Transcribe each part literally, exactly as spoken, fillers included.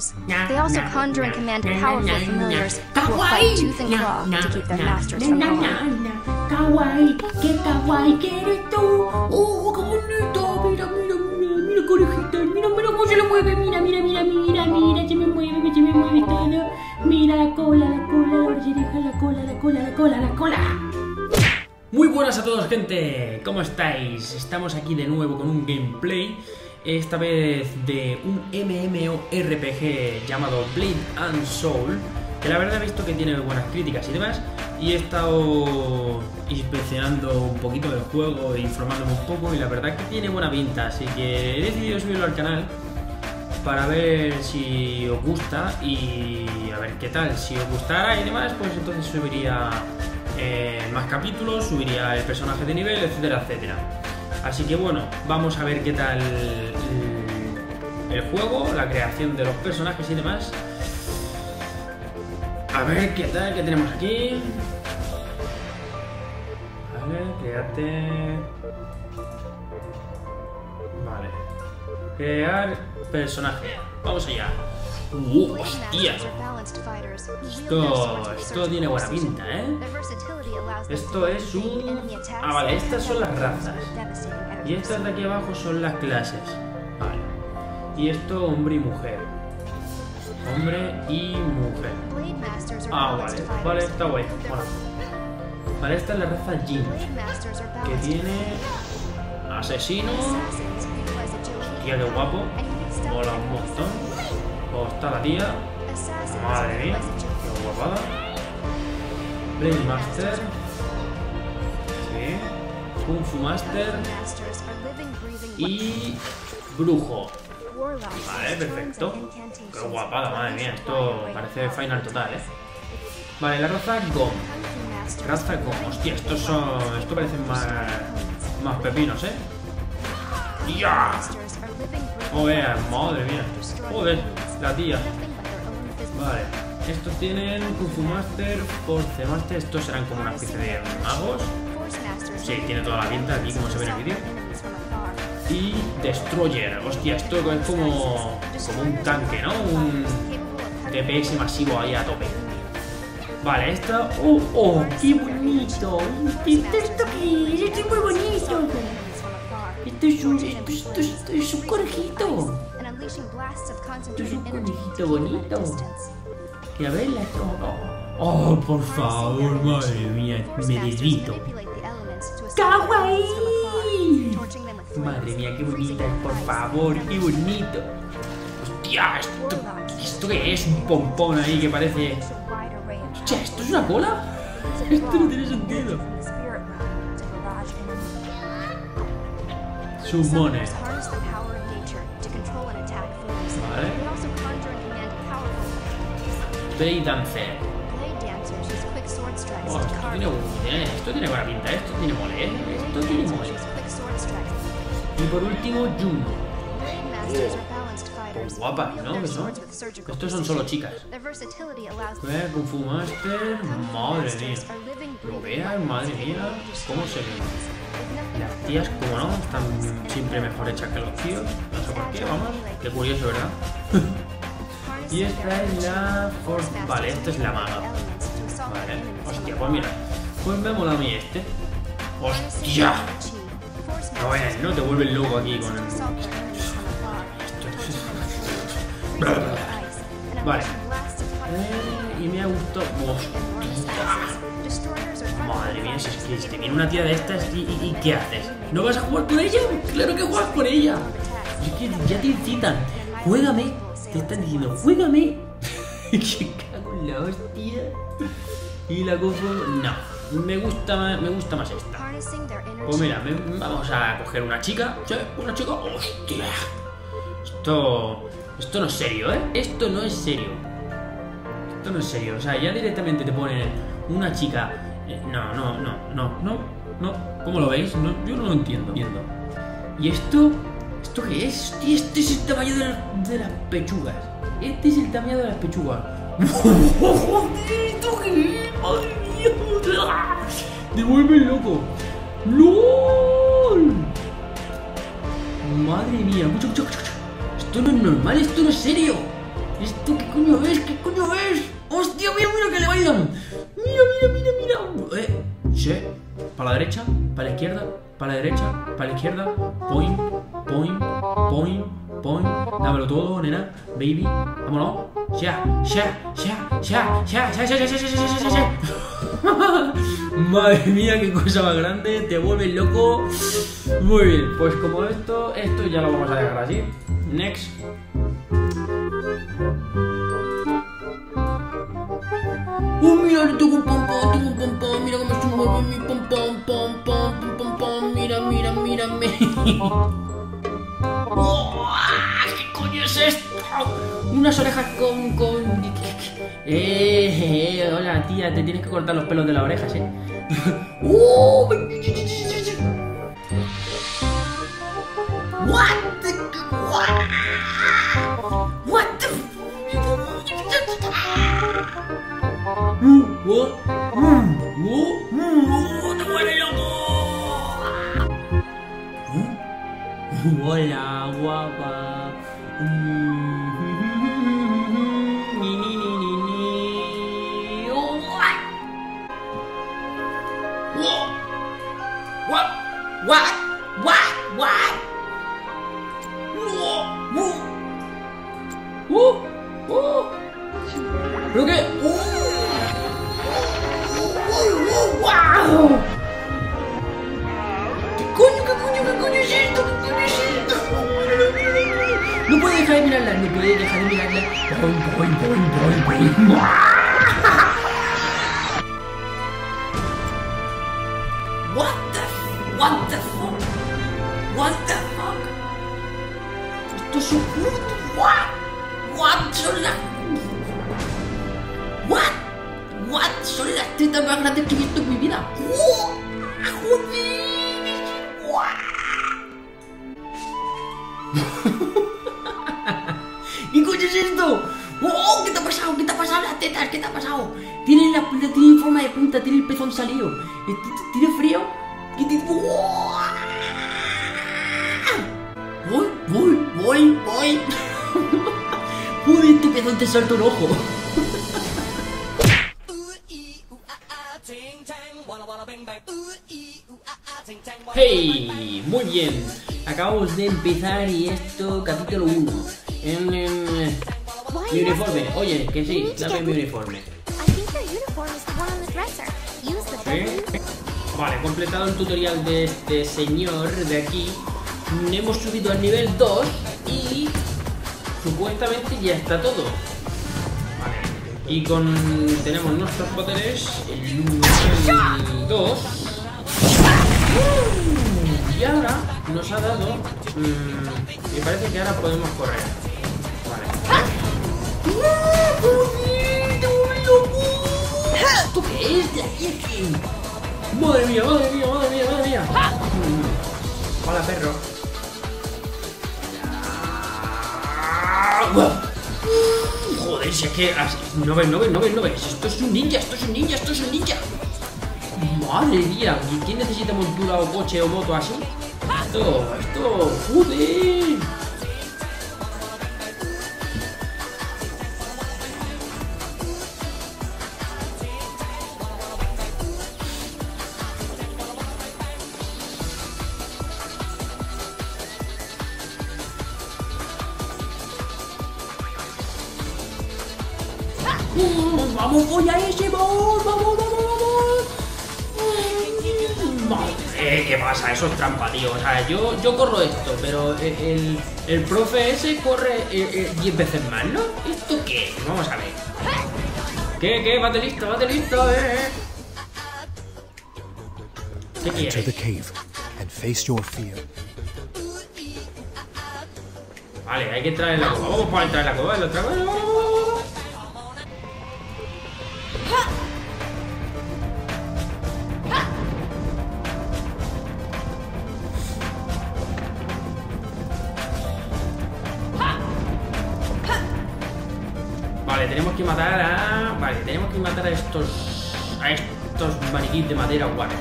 They also conjure and command powerful familiars who will fight tooth and claw to keep their masters from harm. Kawaii, qué kawaii que eres tú. Oh, qué bonito. Mira, mira, mira, mira, conejita. Mira, mira cómo se lo mueve. Mira, mira, mira, mira, mira, se me mueve, se me mueve todo. Mira la cola, la cola, la oreja, la cola, la cola, la cola, la cola. Muy buenas a todos, gente. ¿Cómo estáis? Estamos aquí de nuevo con un gameplay. Esta vez de un MMORPG llamado Blade and Soul, que la verdad he visto que tiene buenas críticas y demás, y he estado inspeccionando un poquito del juego e informándome un poco, y la verdad que tiene buena pinta, así que he decidido subirlo al canal para ver si os gusta y a ver qué tal. Si os gustara y demás, pues entonces subiría eh, más capítulos, subiría el personaje de nivel, etcétera, etcétera. Así que bueno, vamos a ver qué tal el juego, la creación de los personajes y demás. A ver qué tal, qué tenemos aquí. Vale, créate. Vale. Crear personaje. Vamos allá. ¡Uh, hostia! Esto, esto tiene buena pinta, ¿eh? Esto es un... Ah, vale, estas son las razas. Y estas de aquí abajo son las clases. Vale. Y esto, hombre y mujer. Hombre y mujer. Ah, vale. Vale, está guay. Bueno. Vale, esta es la raza Jin, que tiene... asesino. Hostia, qué guapo. Mola un montón. O está la tía. Madre mía, qué guapada. Blade Master. Sí. Kung Fu Master. Y brujo. Vale, perfecto. Qué guapada, madre mía. Esto parece final total, eh. Vale, la raza Gom. Raza Gom. Hostia, estos son. Esto parecen más. Más pepinos, eh. ¡Ya! Joder, madre mía. Joder, la tía. Vale. Estos tienen Kung Fu Master, Force Master. Estos serán como una especie de magos. Sí, tiene toda la pinta aquí como se ve en el vídeo. Y Destroyer. Hostia, esto es como, como un tanque, ¿no? Un D P S masivo ahí a tope. Vale, esta... ¡Oh, oh! ¡Qué bonito! ¿Esto, esto qué es? ¡Esto es muy bonito! Esto es un... Esto, esto, esto es un conejito. Esto es un conejito bonito. Que a ver la... Oh, oh, por favor, madre mía, me derrito. ¡Kawaii! Madre mía, qué bonita es, por favor, qué bonito. Hostia, esto, ¿esto qué es? Un pompón ahí que parece... Hostia, ¿esto es una cola? Esto no tiene sentido. Summoner. Vale. Blade Dancer. Oh, esto tiene, tiene, esto tiene buena pinta, esto tiene mole, ¿eh? Esto tiene mole. Y por último, Jun. Oh, guapa, ¿no? ¿No? Estos son solo chicas. Ve, Kung Fu Master. Madre mía. Lo vean, madre mía. ¿Cómo se ven? Las tías, como no, están siempre mejor hechas que los tíos. No sé por qué, vamos. Qué curioso, ¿verdad? Y esta es la... Force... Vale, esta es la maga. Vale. Hostia, pues mira. Pues me mola a mí este. ¡Hostia! No, bueno, no te vuelves loco aquí con el... Vale. Eh, y me ha gustado... ¡Hostia! Madre mía, si es que te viene una tía de estas y, y, y ¿qué haces? ¿No vas a jugar con ella? ¡Claro que juegas con ella! Es que ya te incitan. ¡Juégame! Te están diciendo, ¡juégame! ¡Que cago en la hostia! Y la cojo... No, me gusta más, me gusta más esta. Pues mira, me, vamos a coger una chica. ¿Sí? Una chica... ¡Hostia! Esto... Esto no es serio, ¿eh? Esto no es serio. Esto no es serio. O sea, ya directamente te ponen una chica... Eh, no, no, no, no, no, no. ¿Cómo lo veis? No, yo no lo entiendo. entiendo. ¿Y esto? ¿Esto qué es? Hostia, este es el tamaño de, la, de las pechugas. Este es el tamaño de las pechugas. ¿Esto qué es? ¡Madre mía! ¡Me vuelve loco! ¡LOL! Madre mía, mucho, mucho, mucho. Esto no es normal, esto no es serio. Esto coño es? ¿Qué coño es? ¡Hostia, mira, mira que le bailan! ¡Mira, mira, mira, mira! Eh, sí. Para la derecha, para la izquierda, para la derecha, para la izquierda. Point, point, point, point. Dámelo todo, nena. Baby. Vámonos. Ya, ya, ya, ya, ya, ya, ya, ya, ya, ya, ya, ya, ya. Madre mía, qué cosa más grande. Te vuelves loco. Muy bien, pues como esto, esto ya lo vamos a dejar así. Next. Oh, mira, le tengo un pom pom, tengo un pom pom. Mira cómo se mueve mi pom pom, pom pom, pom pom, pom. Mira, mira, mira, mira. Oh, ¿qué coño es esto? Unas orejas con... con... Eh, eh, hola tía, te tienes que cortar los pelos de las orejas, eh. Oh, what the... what? What the... Uh, what? Uh, uh, uh, ¡te vuelves loco! Uh, hola, guapa. Ni, ni, ni, ni, ni. Oh, what? What? What? What? What? What? Uh, uh. ¿Pero qué? Uh. ¡Wow! ¿Qué coño, qué coño, qué coño es esto? ¿Qué coño es esto? No puedo dejar de mirarla, no puedo dejar de mirarla. Boing, boing, boing, boing, boing. What the what the fuck? What the fuck? Esto es un... What? What? Son las... What? What? Son las tetas más grandes que he visto en mi vida. ¡Oh! ¡Joder! ¿Qué coño es esto? ¡Oh! ¿Qué te ha pasado? ¿Qué te ha pasado las tetas? ¿Qué te ha pasado? Tienen la tienen forma de punta, tiene el pezón salido. ¿Tiene frío? ¿Qué te... ¡Oh! Voy, voy, voy, voy. Joder, este pezón te salta un ojo. Hey, muy bien. Acabamos de empezar y esto, capítulo uno. En, en, mi uniforme. Oye, que sí, dame mi uniforme. ¿Sí? Vale, completado el tutorial de este señor de aquí. Hemos subido al nivel dos y supuestamente ya está todo. Vale. Y con tenemos nuestros poderes, el uno, el dos. Y ahora nos ha dado... Mmm, me parece que ahora podemos correr. Vale. ¿Esto qué es de aquí? Madre mía, madre mía, madre mía, madre mía. Hola, perro. Joder, si es que... No ves, no ves, no ves, no ves. Esto es un ninja, esto es un ninja, esto es un ninja. Madre mía, ¿quién necesita montura o coche o moto así? Esto, esto, joder. ¡Vamos, vamos, voy a ese, vamos, vamos, vamos, vamos! Madre, ¿qué pasa? Eso es trampa, tío. O sea, yo, yo corro esto, pero el, el, el profe ese corre diez veces más, ¿no? ¿Esto qué? Vamos a ver. ¿Qué, qué? Bate listo, bate listo, eh. ¿Qué quieres? Enter the cave and face your fear. Vale, hay que entrar en la cueva. Vamos para entrar en la cueva, en la otra cueva. Vale, tenemos que matar a... Vale, tenemos que matar a estos... A estos maniquís de madera guarda.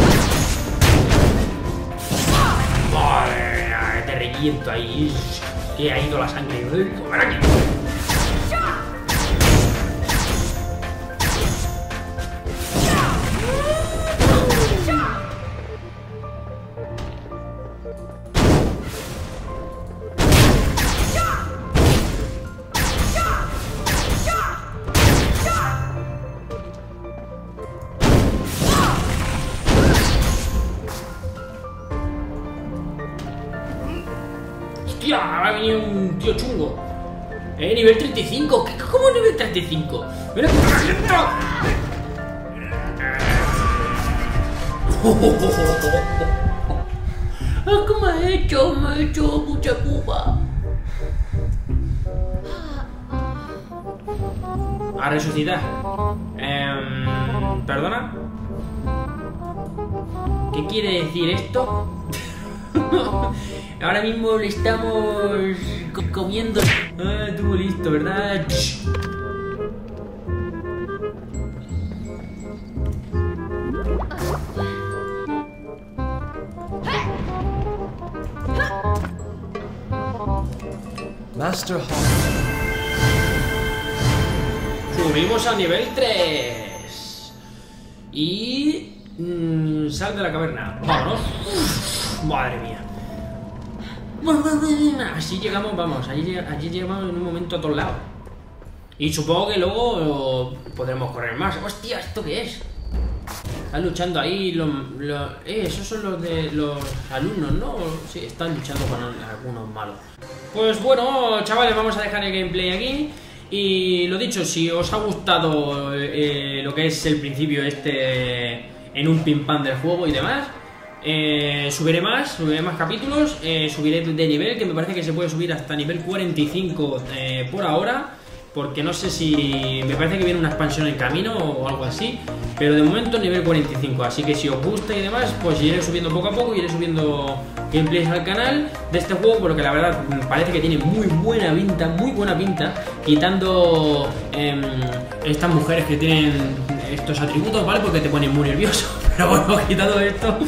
Vale, te reviento ahí. Que ha ido la sangre. ¡Ven aquí! ¡Hostia! Ha venido un tío chungo. Eh, nivel treinta y cinco. ¿Qué, ¿Cómo nivel treinta y cinco? ¡Mira que está haciendo! ¿Cómo ha hecho? Me ha hecho mucha pupa. A resucitar. Eh, ¿Perdona? ¿Qué quiere decir esto? Ahora mismo le estamos comiendo. Ah, estuvo listo, ¿verdad? Master Hall. Subimos a nivel tres. Y... Mmm, sal de la caverna. Vámonos. Uf, madre mía. Así llegamos, vamos. Allí, allí llegamos en un momento a todos lados. Y supongo que luego podremos correr más. Hostia, ¿esto qué es? Están luchando ahí los... los eh, esos son los de los alumnos, ¿no? Sí, están luchando con algunos malos. Pues bueno, chavales, vamos a dejar el gameplay aquí. Y lo dicho, si os ha gustado eh, lo que es el principio este en un pim pam del juego y demás, eh, subiré más, subiré más capítulos, eh, subiré de nivel, que me parece que se puede subir hasta nivel cuarenta y cinco eh, por ahora. Porque no sé si... me parece que viene una expansión en camino o algo así. Pero de momento nivel cuarenta y cinco. Así que si os gusta y demás, pues iré subiendo poco a poco. Iré subiendo gameplays al canal de este juego. Porque la verdad parece que tiene muy buena pinta. Muy buena pinta. Quitando eh, estas mujeres que tienen estos atributos, ¿vale? Porque te ponen muy nervioso. Pero bueno, quitando esto...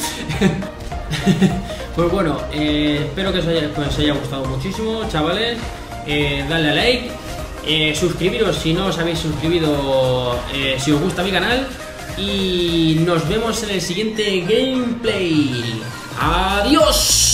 pues bueno, eh, espero que os haya, que os haya gustado muchísimo, chavales. Eh, dale a like. Eh, suscribiros si no os habéis suscribido, eh, si os gusta mi canal. Y nos vemos en el siguiente gameplay. ¡Adiós!